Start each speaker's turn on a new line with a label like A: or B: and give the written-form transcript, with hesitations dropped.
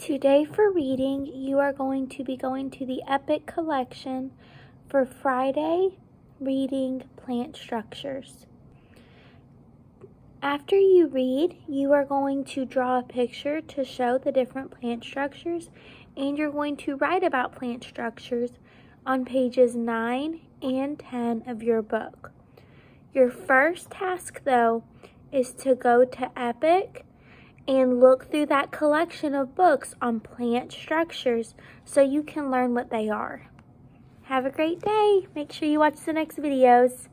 A: Today for reading, you are going to be going to the Epic Collection for Friday, reading plant structures. After you read, you are going to draw a picture to show the different plant structures, and you're going to write about plant structures on pages 9 and 10 of your book. Your first task, though, is to go to Epic and look through that collection of books on plant structures so you can learn what they are. Have a great day. Make sure you watch the next videos.